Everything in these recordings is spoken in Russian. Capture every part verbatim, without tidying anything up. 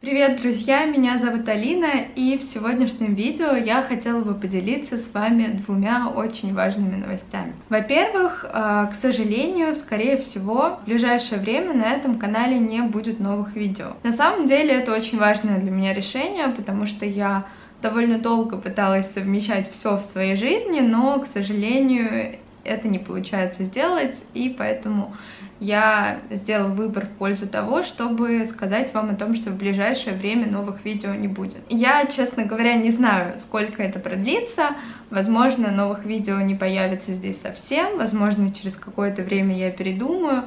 Привет, друзья! Меня зовут Алина, и в сегодняшнем видео я хотела бы поделиться с вами двумя очень важными новостями. Во-первых, к сожалению, скорее всего, в ближайшее время на этом канале не будет новых видео. На самом деле это очень важное для меня решение, потому что я довольно долго пыталась совмещать все в своей жизни, но, к сожалению, это не получается сделать, и поэтому я сделала выбор в пользу того, чтобы сказать вам о том, что в ближайшее время новых видео не будет. Я, честно говоря, не знаю, сколько это продлится. Возможно, новых видео не появится здесь совсем, возможно, через какое-то время я передумаю,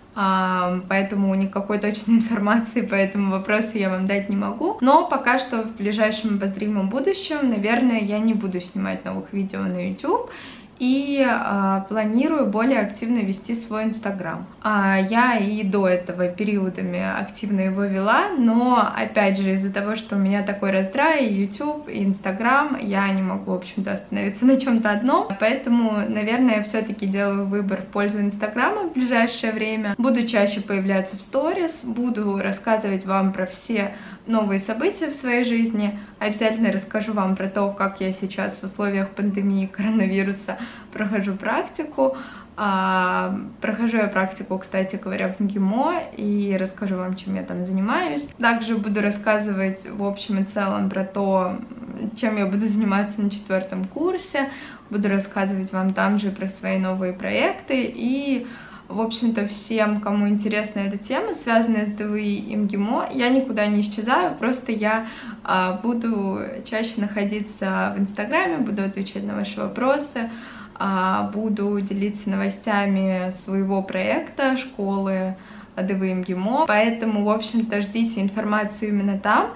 поэтому никакой точной информации по этому вопросу я вам дать не могу. Но пока что в ближайшем обозримом будущем, наверное, я не буду снимать новых видео на YouTube. И а, планирую более активно вести свой Инстаграм. А, я и до этого периодами активно его вела, но, опять же, из-за того, что у меня такой раздрай, и YouTube, и Инстаграм, я не могу, в общем-то, остановиться на чем-то одном. Поэтому, наверное, я все-таки делаю выбор в пользу Инстаграма в ближайшее время. Буду чаще появляться в сторис, буду рассказывать вам про все новые события в своей жизни. Обязательно расскажу вам про то, как я сейчас в условиях пандемии коронавируса прохожу практику. А, прохожу я практику, кстати говоря, в МГИМО, и расскажу вам, чем я там занимаюсь. Также буду рассказывать в общем и целом про то, чем я буду заниматься на четвертом курсе. Буду рассказывать вам там же про свои новые проекты и... В общем-то, всем, кому интересна эта тема, связанная с ДВИ и МГИМО, я никуда не исчезаю, просто я а, буду чаще находиться в Инстаграме, буду отвечать на ваши вопросы, а, буду делиться новостями своего проекта, школы ДВИ и МГИМО, поэтому, в общем-то, ждите информацию именно там.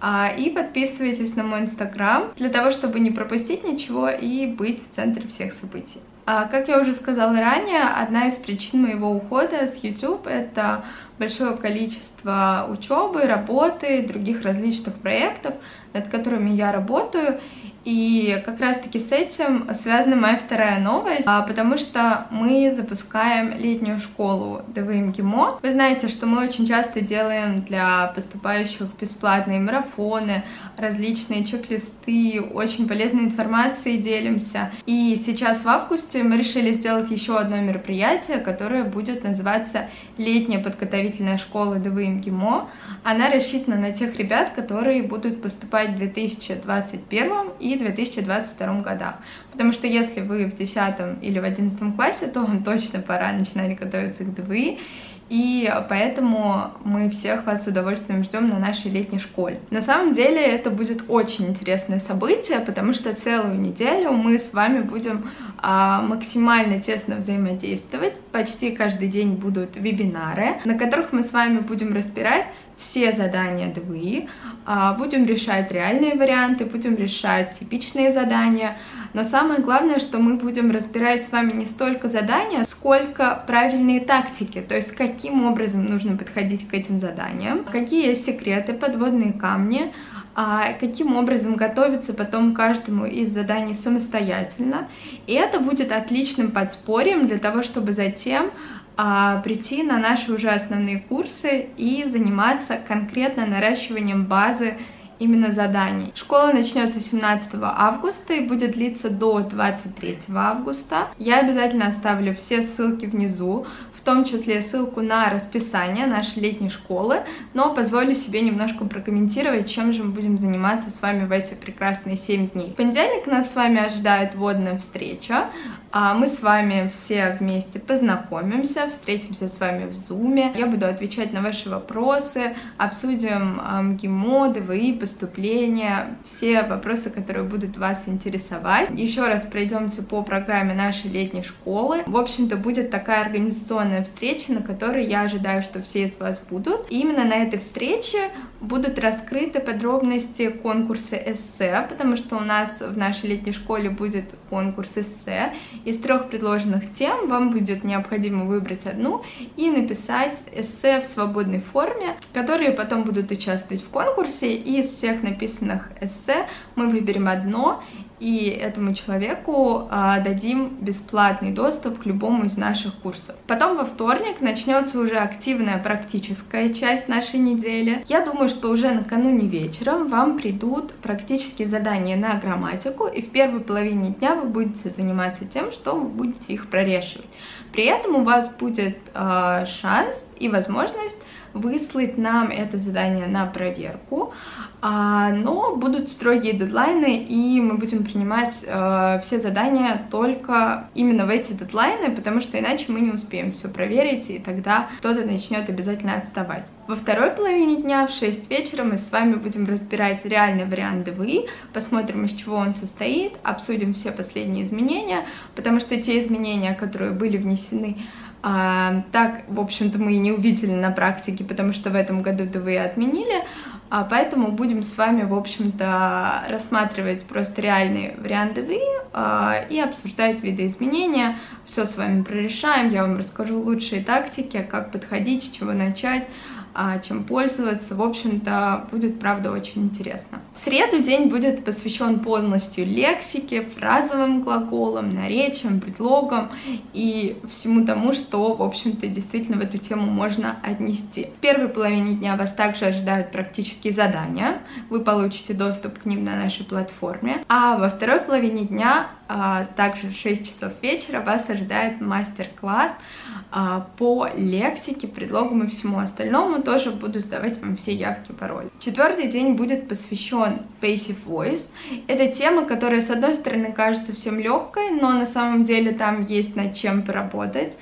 И подписывайтесь на мой Инстаграм для того, чтобы не пропустить ничего и быть в центре всех событий. Как я уже сказала ранее, одна из причин моего ухода с YouTube — это большое количество учебы, работы, других различных проектов, над которыми я работаю. И как раз-таки с этим связана моя вторая новость, потому что мы запускаем летнюю школу ДВИ и МГИМО. Вы знаете, что мы очень часто делаем для поступающих бесплатные марафоны, различные чек-листы, очень полезной информацией делимся. И сейчас в августе мы решили сделать еще одно мероприятие, которое будет называться «Летняя подготовительная школа ДВИ и МГИМО». Она рассчитана на тех ребят, которые будут поступать в две тысячи двадцать первом и две тысячи двадцать втором годах. Потому что если вы в десятом или в одиннадцатом классе, то вам точно пора начинать готовиться к ДВИ. И поэтому мы всех вас с удовольствием ждем на нашей летней школе. На самом деле это будет очень интересное событие, потому что целую неделю мы с вами будем а, максимально тесно взаимодействовать. Почти каждый день будут вебинары, на которых мы с вами будем разбирать все задания ДВИ, будем решать реальные варианты, будем решать типичные задания, но самое главное, что мы будем разбирать с вами не столько задания, сколько правильные тактики, то есть каким образом нужно подходить к этим заданиям, какие есть секреты, подводные камни, каким образом готовиться потом к каждому из заданий самостоятельно. И это будет отличным подспорьем для того, чтобы затем прийти на наши уже основные курсы и заниматься конкретно наращиванием базы именно заданий. Школа начнется семнадцатого августа и будет длиться до двадцать третьего августа. Я обязательно оставлю все ссылки внизу, в том числе ссылку на расписание нашей летней школы, но позволю себе немножко прокомментировать, чем же мы будем заниматься с вами в эти прекрасные семь дней. В понедельник нас с вами ожидает вводная встреча. Мы с вами все вместе познакомимся, встретимся с вами в зуме. Я буду отвечать на ваши вопросы, обсудим МГИМО, ДВИ, поступления, все вопросы, которые будут вас интересовать. Еще раз пройдемся по программе нашей летней школы. В общем-то, будет такая организационная встреча, на которой я ожидаю, что все из вас будут. И именно на этой встрече будут раскрыты подробности конкурса эссе, потому что у нас в нашей летней школе будет конкурс эссе. Из трех предложенных тем вам будет необходимо выбрать одну и написать эссе в свободной форме, которые потом будут участвовать в конкурсе. И из всех написанных эссе мы выберем одно и этому человеку а, дадим бесплатный доступ к любому из наших курсов. Потом во вторник начнется уже активная практическая часть нашей недели. Я думаю, что уже накануне вечером вам придут практические задания на грамматику, и в первой половине дня вы будете заниматься тем, что вы будете их прорешивать. При этом у вас будет э, шанс и возможность выслать нам это задание на проверку, а, но будут строгие дедлайны, и мы будем принимать э, все задания только именно в эти дедлайны, потому что иначе мы не успеем все проверить, и тогда кто-то начнет обязательно отставать. Во второй половине дня в шесть вечера мы с вами будем разбирать реальный вариант ДВИ, посмотрим, из чего он состоит, обсудим все последние изменения, потому что те изменения, которые были внесены, А, так, в общем-то, мы и не увидели на практике, потому что в этом году ДВИ отменили, а, поэтому будем с вами, в общем-то, рассматривать просто реальный вариант ДВИ а, и обсуждать видоизменения. Все с вами прорешаем, я вам расскажу лучшие тактики, как подходить, с чего начать, а, чем пользоваться. В общем-то, будет, правда, очень интересно. В среду день будет посвящен полностью лексике, фразовым глаголам, наречиям, предлогам и всему тому, что, в общем-то, действительно в эту тему можно отнести. В первой половине дня вас также ожидают практические задания. Вы получите доступ к ним на нашей платформе. А во второй половине дня, а, также в шесть часов вечера, вас ожидает мастер-класс а, по лексике, предлогам и всему остальному. Тоже буду сдавать вам все явки, пароли. Четвертый день будет посвящен Passive Voice. Это тема, которая, с одной стороны, кажется всем легкой, но на самом деле там есть над чем поработать.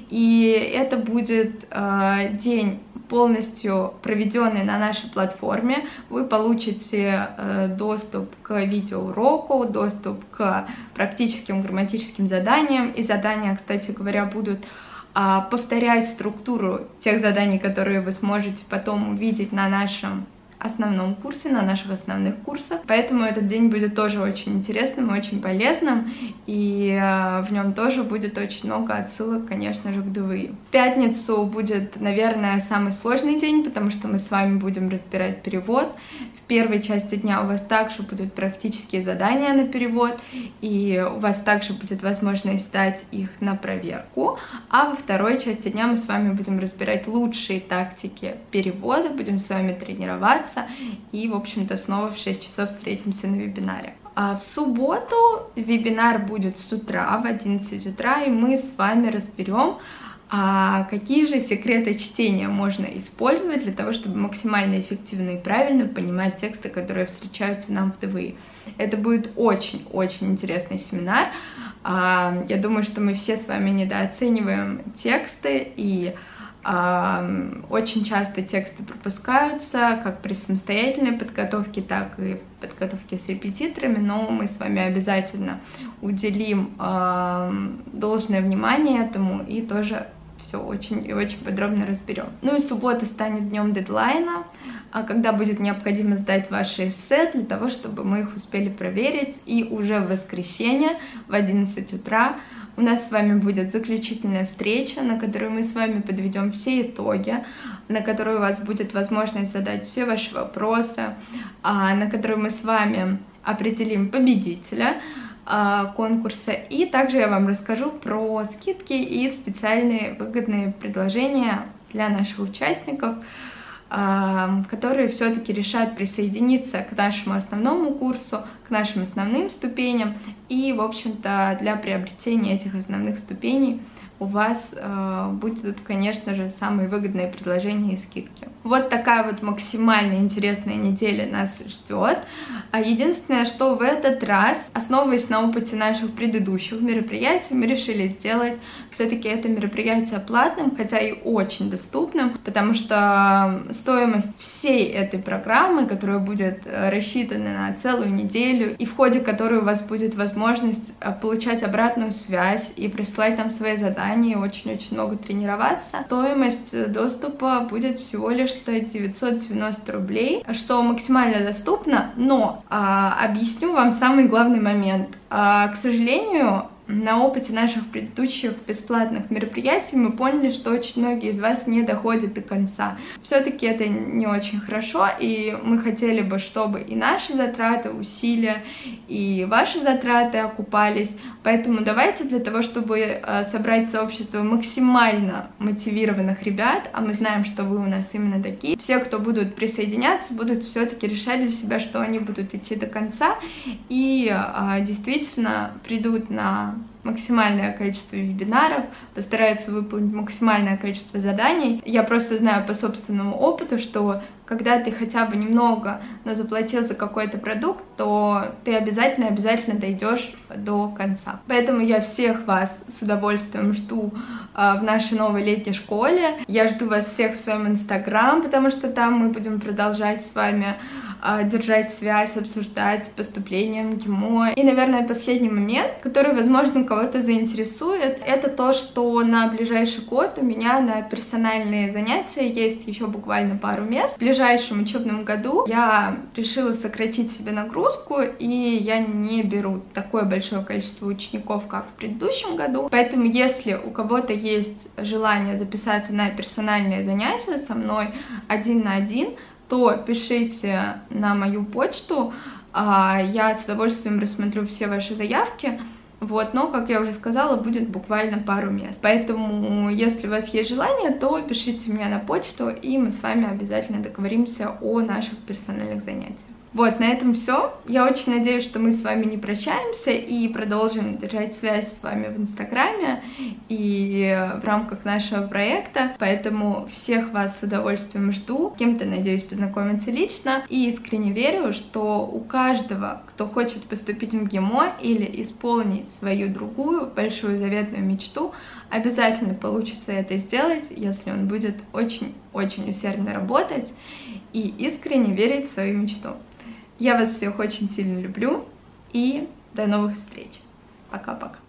И это будет э, день полностью проведенный на нашей платформе. Вы получите э, доступ к видеоуроку, доступ к практическим грамматическим заданиям. И задания, кстати говоря, будут а, повторять структуру тех заданий, которые вы сможете потом увидеть на нашем основном курсе, на наших основных курсах. Поэтому этот день будет тоже очень интересным и очень полезным, и э, в нем тоже будет очень много отсылок, конечно же, к ДВИ. В пятницу будет, наверное, самый сложный день, потому что мы с вами будем разбирать перевод. В первой части дня у вас также будут практические задания на перевод, и у вас также будет возможность сдать их на проверку. А во второй части дня мы с вами будем разбирать лучшие тактики перевода, будем с вами тренироваться, и, в общем-то, снова в шесть часов встретимся на вебинаре. А в субботу вебинар будет с утра, в одиннадцать утра, и мы с вами разберем, а какие же секреты чтения можно использовать для того, чтобы максимально эффективно и правильно понимать тексты, которые встречаются нам в ДВИ. Это будет очень-очень интересный семинар. Я думаю, что мы все с вами недооцениваем тексты, и очень часто тексты пропускаются, как при самостоятельной подготовке, так и подготовке с репетиторами, но мы с вами обязательно уделим должное внимание этому и тоже все очень и очень подробно разберем. Ну и суббота станет днем дедлайна, когда будет необходимо сдать ваши эссе для того, чтобы мы их успели проверить, и уже в воскресенье в одиннадцать утра у нас с вами будет заключительная встреча, на которую мы с вами подведем все итоги, на которую у вас будет возможность задать все ваши вопросы, на которую мы с вами определим победителя конкурса, и также я вам расскажу про скидки и специальные выгодные предложения для наших участников, которые все-таки решат присоединиться к нашему основному курсу, к нашим основным ступеням, и, в общем-то, для приобретения этих основных ступеней у вас э, будут, конечно же, самые выгодные предложения и скидки. Вот такая вот максимально интересная неделя нас ждет. А единственное, что в этот раз, основываясь на опыте наших предыдущих мероприятий, мы решили сделать все-таки это мероприятие платным, хотя и очень доступным, потому что стоимость всей этой программы, которая будет рассчитана на целую неделю, и в ходе которой у вас будет возможность получать обратную связь и присылать нам свои задания, и очень-очень много тренироваться, стоимость доступа будет всего лишь девятьсот девяносто рублей, что максимально доступно, но а, объясню вам самый главный момент. А, к сожалению, на опыте наших предыдущих бесплатных мероприятий мы поняли, что очень многие из вас не доходят до конца. Все-таки это не очень хорошо, и мы хотели бы, чтобы и наши затраты, усилия, и ваши затраты окупались. Поэтому давайте для того, чтобы собрать сообщество максимально мотивированных ребят, а мы знаем, что вы у нас именно такие, все, кто будут присоединяться, будут все-таки решать для себя, что они будут идти до конца и а, действительно придут на максимальное количество вебинаров, постараются выполнить максимальное количество заданий. Я просто знаю по собственному опыту, что когда ты хотя бы немного, но заплатил за какой-то продукт, то ты обязательно-обязательно дойдешь до конца. Поэтому я всех вас с удовольствием жду э, в нашей новой летней школе. Я жду вас всех в своем инстаграм, потому что там мы будем продолжать с вами э, держать связь, обсуждать поступление в МГИМО. И, наверное, последний момент, который, возможно, кого-то заинтересует, это то, что на ближайший год у меня на персональные занятия есть еще буквально пару мест. В ближайшем учебном году я решила сократить себе нагрузку, и я не беру такое большое количество учеников, как в предыдущем году. Поэтому, если у кого-то есть желание записаться на персональные занятия со мной один на один, то пишите на мою почту, я с удовольствием рассмотрю все ваши заявки. Вот, но, как я уже сказала, будет буквально пару мест. Поэтому, если у вас есть желание, то пишите мне на почту, и мы с вами обязательно договоримся о наших персональных занятиях. Вот, на этом все. Я очень надеюсь, что мы с вами не прощаемся и продолжим держать связь с вами в Инстаграме и в рамках нашего проекта. Поэтому всех вас с удовольствием жду. С кем-то, надеюсь, познакомиться лично. И искренне верю, что у каждого, кто хочет поступить в МГИМО или исполнить свою другую большую заветную мечту, обязательно получится это сделать, если он будет очень-очень усердно работать и искренне верить в свою мечту. Я вас всех очень сильно люблю, и до новых встреч. Пока-пока.